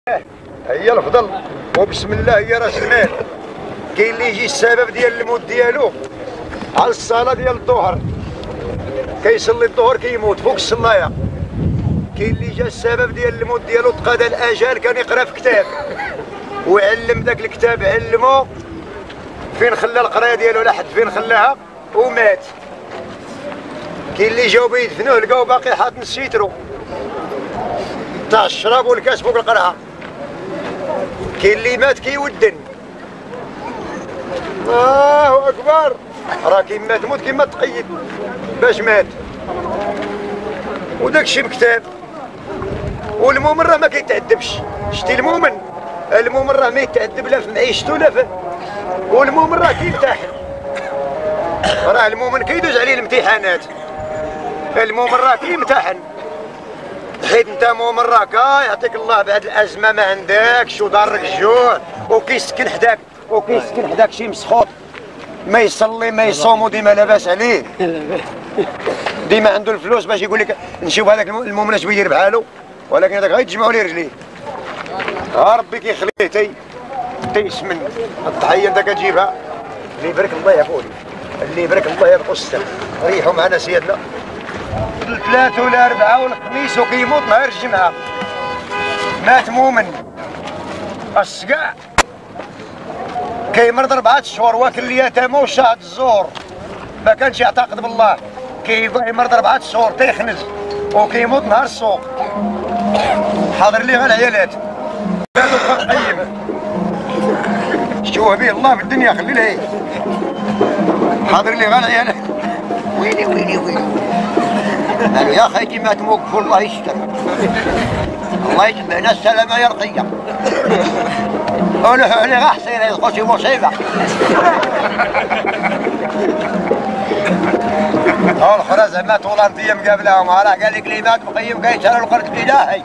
هي الفضل وبسم الله هي راس المال. كاين اللي يجي السبب ديال الموت ديالو على الصلاه ديال الظهر، كيصلي الظهر كيموت فوق الصلايه. كاين اللي جا السبب ديال الموت ديالو تقاضى الاجال، كان يقرا في كتاب وعلم ذاك الكتاب، علمو فين خلى القرايه ديالو لحد فين خلاها ومات. كاين اللي جاو بيدفنوه لقاو باقي حاط السيترو تاع الشراب والكاس فوق القرعه. كاين اللي مات كيودن. الله اكبر، راه كيما تموت كيما تقيد باش مات، وداك الشيء بكتاب. والمؤمن راه ما كيتعذبش. شتي المؤمن راه ما يتعذب لا في معيشته لا في، والمؤمن راه كيمتحن. راه المؤمن كيدوز عليه الامتحانات، المؤمن راه كيمتحن. حيت انت مؤمن راك يعطيك الله بعد الازمه ما عندكش وضارك الجوع وكيسكن حداك شي مسخوط ما يصلي ما يصوم وديما لاباس عليه، ديما عنده الفلوس باش يقول لك نشوف هذاك المؤمن اش بيدير بحالو، ولكن هذاك غير تجمعوا ليه رجليه. ربي كيخليه تيسمن. الضحيه انت كتجيبها اللي يبارك الله يا بولي، اللي يبارك الله يا القسه. ريحوا معنا سيادنا الثلاثة والأربعة والخميس وكيموت نهار الجمعة. مات مؤمن الصقاع كيمرض 4 شهور، واكل اليتامى وشاهد الزور، ما كانش يعتقد بالله. كيمرض 4 شهور تيخنز وكيموت نهار السوق. حاضر لي غير العيالات هادو قيم شوه به الله في الدنيا خلي ليه. حاضر لي غير العيالات. ويلي قالوا يا خيتي ما توقفوا الله يستر، الله يتبعنا السلامة يا رقية. قولوا علي غا حصيرة يدخل شي مصيبة. الأخرى زعما طولانتية مقابلاهم، راه قال لك لي مات مقيم كيسالوا القرد بإلهي.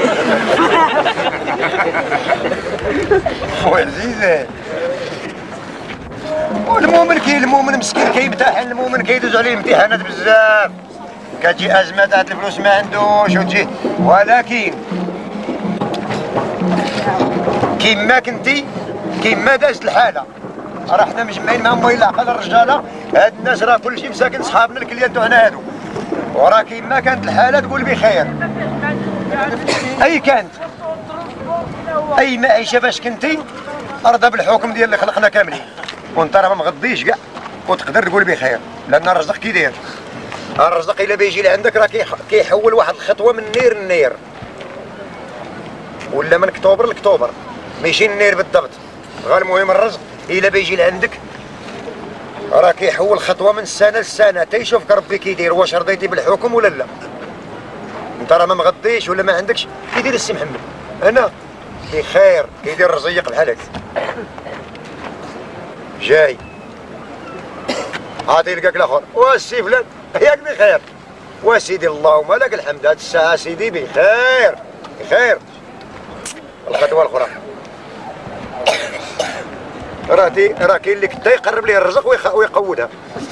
خويا عزيزي، المؤمن مسكين كيمتحن، المؤمن كيدوز عليه امتحانات بزاف، كتجي ازمه تاع الفلوس ما عندوش وتجي، ولكن كيما كنتي كيما دازت الحاله. راه حنا مجمعين مع مويل العقل الرجاله، هاد الناس راه كلشي مساكن صحابنا الكليان تاعنا هادو، وراه كيما كانت الحاله تقول بخير. اي كانت اي معيشه باش كنتي ارضى بالحكم ديال اللي خلقنا كاملين، وانت راه ما مغضيش كاع وتقدر تقول بخير، لان الرزق كي داير. الرزق الا بيجي لعندك راه كيحول واحد الخطوه من نير لنير، ولا من اكتوبر لاكتوبر، ماشي النير بالضبط. غير المهم الرزق الا بيجي لعندك راه كيحول خطوه من سنه لسنه، تيشوفك ربي كيدير واش رضيتي بالحكم ولا لا. انت راه ما مغضيش ولا ما عندكش، كيدير السي محمد انا بخير، كيدير الرزيق بحال هكا جاي عاد يلقاك الاخر والسي فلان ياك بخير، وسيدي اللهم لك الحمد هاد الساعه سيدي بخير بخير. الخطوه الاخرى راه كاين اللي كدا يقرب ليه الرزق ويقودها،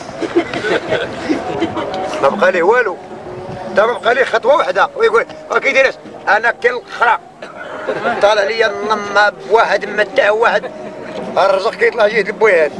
ما بقى ليه والو، تا ما بقى ليه خطوه واحده ويقول كي داير انا كالخرا طالع لي النما بواحد متاع واحد، الرزق كيطلع جهه البويات.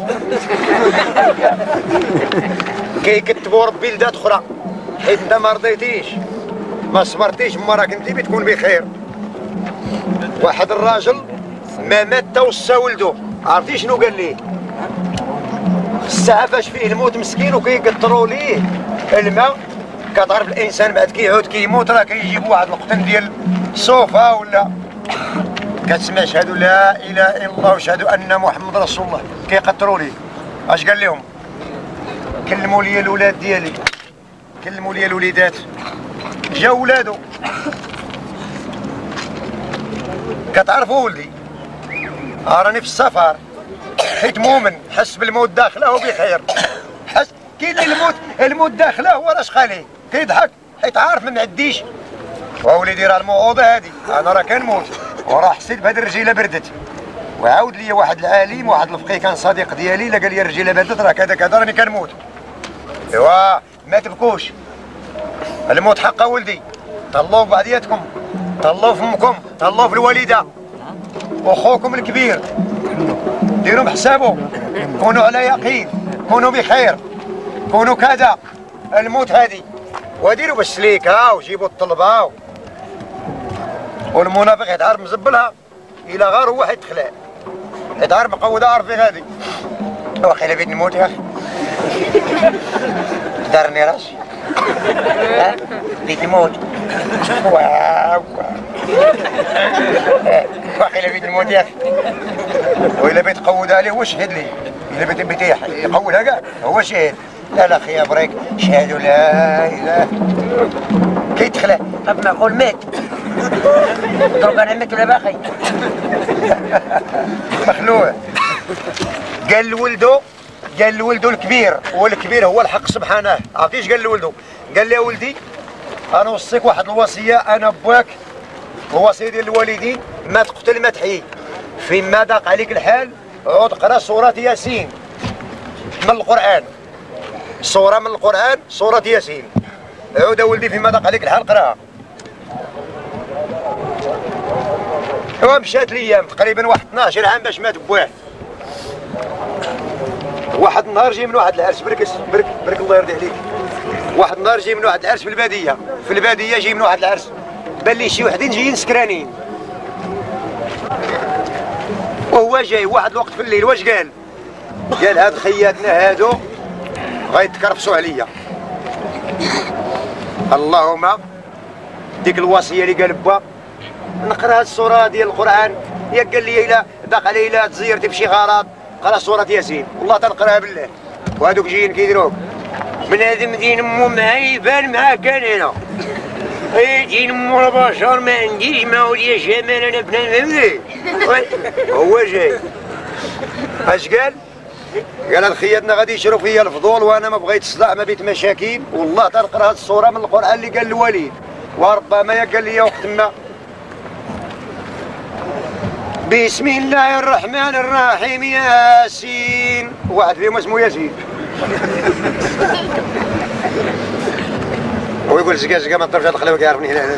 كيكتبوا ربي لذات اخرى، حيت انت ما رضيتيش ما صبرتيش ما راك انت بتكون بخير. واحد الراجل ما مات تا وصى ولدو، عرفتي شنو قال ليه؟ الساعه فاش فيه الموت مسكين وكيقطروا ليه الماء، كتعرف الانسان بعد كيعود كيموت راه كيجيب واحد القطن ديال الصوفه ولا كتسمع اشهد لا اله الا الله واشهد ان محمد رسول الله، كيقطروا ليه. اش قال لهم؟ كلموا لي الولاد ديالي، كلموا لي الوليدات. جاو ولادو، كتعرفوا ولدي راني في السفر، حيت مؤمن حس بالموت داخله وبخير، حس كاين اللي الموت داخله هو راه شخاليه كيضحك حيت عارف ما نعديش. ووليدي راه الموعوضه هادي، انا راه كنموت وراه حسيت بهاد الرجيله بردت. وعاود لي واحد العالم واحد الفقيه كان صديق ديالي لا قال لي الرجيله بردت راه كذا كذا راني كنموت. ايوا ما تبكوش، الموت حق ولدي، طلعوا بعضياتكم تهلاو في امكم، تهلاو في الوالده واخوكم الكبير، ديروا بحسابه، كونوا على يقين، كونوا بخير، كونوا كذا. الموت هذه وديروا بالسليكه وجيبوا الطلبه والمنافق يتعرف مزبلها الى غير هو حيتخلع، يتعرف مقوده عارف في غادي. واخيلا بيت نموت يا اخي. دارني راسي بيت نموت. واو واخيلا بيت نموت يا اخي. وإلا بيت قود عليه هو شهد لي، إلا بيت يقودها كاع هو شهد. لا لا خيا بريك شهادوا لا اله كيتخلع قبل ما نقول مات. ضرب انا مات ولا باقي؟ مخلوع. قال لولدو الكبير، والكبير هو الحق سبحانه. عرفتي اش قال لولدو؟ قال لي يا ولدي انا نوصيك واحد الوصيه، انا باك الوصيه ديال الوالدين، ما تقتل ما تحيي، فيما ضاق عليك الحال عود قرا سوره ياسين من القران، سوره من القران، سوره ياسين. عود يا ولدي فيما ضاق عليك الحال قراها. ومشات الايام تقريبا واحد 12 عام باش مات بواه. واحد النهار جاي من واحد العرس، برك الله يرضي عليك. واحد النهار جاي من واحد العرس في الباديه جاي من واحد العرس، بان لي شي وحدين جايين سكرانين، وهو جاي واحد الوقت في الليل. واش قال؟ قال هاد خياتنا هادو غيتكرفسوا عليا، اللهم ديك الوصيه اللي قال با نقرا هاد السوره ديال القران. يا قال لي الا ضاق علي لا تزيرتي بشي غلط قرا سوره ياسين، والله تنقراها بالله. وهادوك جايين كيديروك من هذا دين مو معايا يبان معاه كان هنا. دين مو البشر ما عنديش، ما ولي جمال انا بنان فهمتي. هو جاي اش قال؟ قال هاد خياتنا غادي يشرو فيا الفضول وانا ما بغيت الصلاح ما بيت مشاكل، والله تنقرا هاد السوره من القران اللي قال الوليد. وربما قال لي وقت ما بسم الله الرحمن الرحيم ياسين، واحد فيهم اسمه ياسين. ويقول زكا ما تضربش هاد الخلاوه كيعرفني هنا.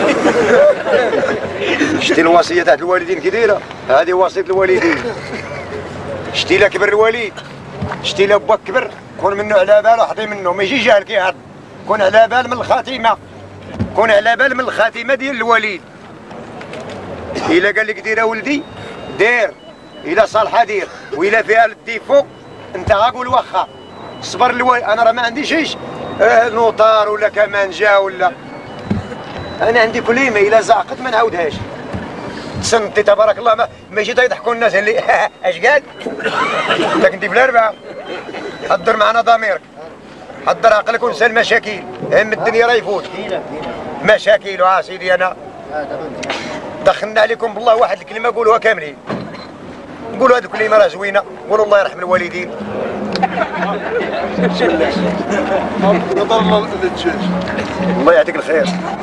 شتي الوصيه تاع الوالدين كي دايره؟ هذه وصيه الوالدين. شتي لا كبر الوليد، شتي لا باك كبر، كون منه على بال وحطي منه، ما يجي جاهل كيعرف. كون على بال من الخاتمه، كون على بال من الخاتمه ديال الوليد. الا قال لك دير ولدي دير، الا صالحه دير، والا فيها الديفو انت غاقول واخا صبر الوالد. انا راه ما عنديش نوطار ولا كمانجا ولا، انا عندي كليمه الا زعقت ما نعاودهاش. تسنتي تبارك الله ما يجي يضحكوا الناس اللي اش قال؟ انت كنتي في الاربعه، حضر معنا ضميرك، حضر عقلك ونسى المشاكل، هم الدنيا راه يفوت مشاكل. سيدي انا دخلنا عليكم بالله واحد الكلمه قولوها كاملين، قولوا هذه الكلمه راه زوينه، قولوا الله يرحم الوالدين. الله يعطيك الخير.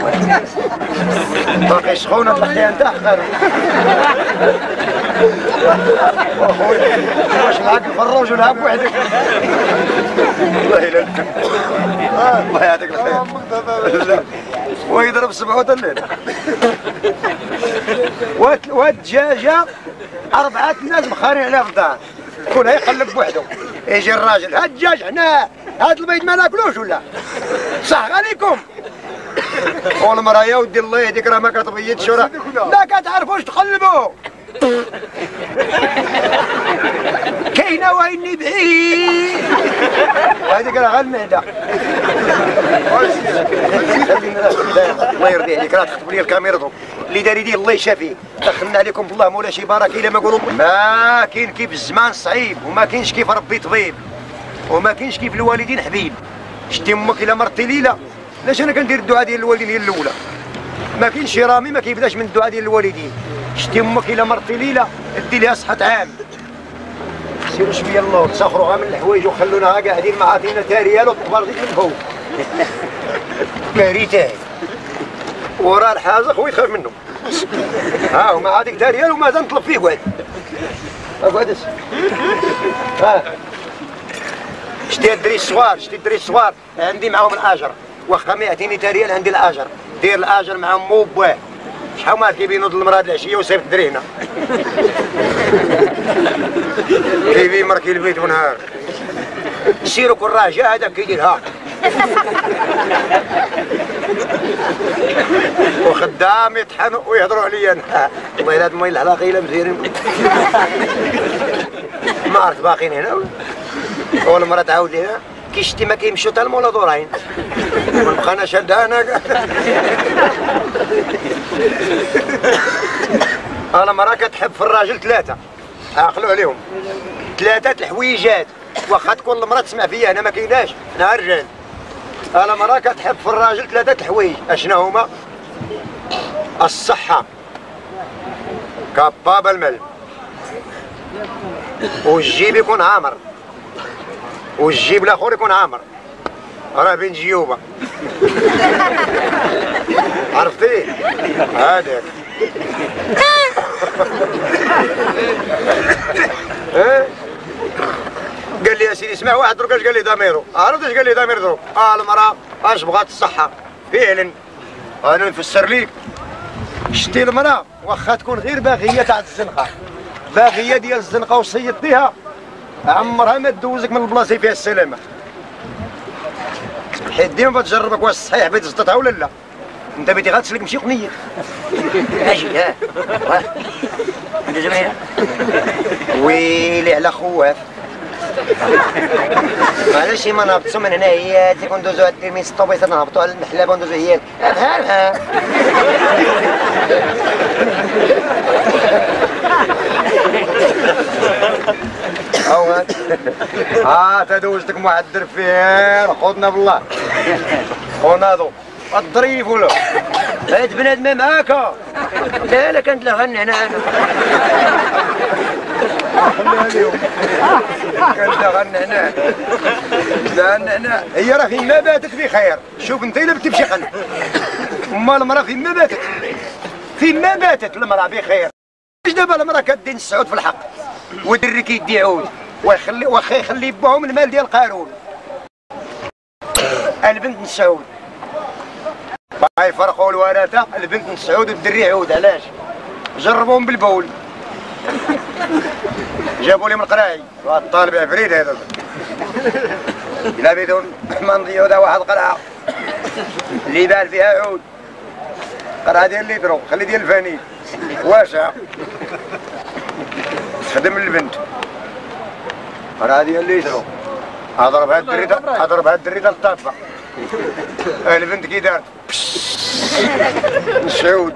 باقي سخونه طلعتيها انت خير. واش معاك الفروج ولعب وحدك؟ والله الا الله يعطيك الخير. ويضرب سبعة الليل. والدجاجه 4 ناس مخارين عليها في الدار، كون يقلب بوحده. يجي الراجل هاد الدجاج حنا هاد البيض ما ناكلوش ولا صح عليكم. والمراه يا ودي الله يهديك راه ما كتبيضش وراه ما كتعرفوش تقلبوا. كاينه ويني بعيد هذيك راه غير المعده. الله يرضي عليك راه تخطب لي الكاميرا اللي داري دي الله يشافيه. دخلنا عليكم بالله مولا شي بركه الا ما نقولوا ما كاين كيف الزمان صعيب، وما كاينش كيف ربي طبيب، وما كاينش كيف الوالدين حبيب. شتي امك الا مرتي ليله علاش انا كندير الدعاء ديال الوالدين هي الاولى؟ ما كاينش رامي ما كيبداش من الدعاء ديال الوالدين. شتي امك الا مرتي ليله دي ليها صحه عام. سيروا شويه اللور تسخروا غا من الحوايج وخلونا غا قاعدين مع عطينا تاريال والطبار ديك من فوق. كارثه وراه الحاجه خويا تخاف منه. ها ومع هذيك تاريال ومازال نطلب فيه واحد. اقعد ها شتي الدري الصغار، شتي الدري الصغار عندي معاهم الاجر، واخا ما يعطيني تاريال عندي الاجر، دير الاجر مع مو بواه. شحال ما كيبينوا المراه العشيه وصيفط درينا كيبين مركي البيت ونهار سيروا كل راجع هذاك كيديرها وخدام يطحنوا ويهضروا عليا انا والله الا هاد الماء الحلاقيله مزيرين ما عرفت باقيين هنا والمراه تعاود لينا كي شتي ما كيمشيو حتى المولا دورين ونبقى انا شادها انا المراه كتحب في الراجل ثلاثه عقلوا عليهم ثلاثه الحويجات واخا تكون المراه تسمع فيا انا ما كايناش انا رجال المراه كتحب في الراجل ثلاثه الحوايج اشنا هما الصحه كباب المال والجيب يكون عامر والجيب الاخر يكون عامر راه بين جيوبه عرفتي هذاك قال لي يا سيدي اسمع واحد درك اش قال لي ضميرو عرفت اش قال لي ضمير درك المراه اش بغات الصحه فعلا انا نفسر ليك شتي المراه واخا تكون غير باغيه تاع الزنقه باغيه ديال الزنقه وصيدتيها عمرها ما تدوزك من البلاصه فيها السلامه حيت ديما بتجربك واش صحيح بغيتي تزططها ولا لا انت بغيتي غتسلك مشي قنيه اجي ها انت زميله ويلي على خواف معليش ما نهبطو من هنا هي تيكون ندوزو هاد التلميذ الطوبيس نهبطو على المحلابه وندوزو هي افهمها تدوزتك مع الدرفير خذنا بالله وناضو الظريف ولا هاد بنادم معاك لا كانت لا غنعنع انا كانت لا غنعنع لا هي راه فين ما باتت بخير شوف انت الا بتمشي خلف اما المراه فين ما باتت فين ما باتت المراه بخير دابا المراه كدين السعود في الحق ودري كيدي عود واخا يخلي باهم المال ديال قارون البنت نسعود باغي يفرقوا الورثه البنت نسعود والدري عود علاش جربوهم بالبول جابوا لي من القراعي الطالب عفريت هذا الا بدون ما نضيعوا دا واحد القرعه اللي بان فيها عود قرعه ديال الليترو خلي ديال الفانيل واسعه خدم البنت قرعه ديال الليترو اضربها الدري تاع الطافه البنت كي دارت نسعود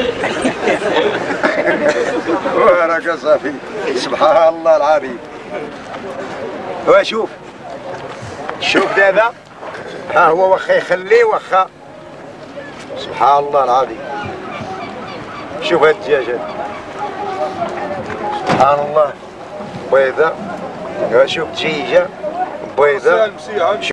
وراك صافي سبحان الله العظيم شوف دابا ها هو واخا يخليه واخا سبحان الله العظيم شوف هاد الدجاجات سبحان الله بيضاء شوف دجيجه بيضاء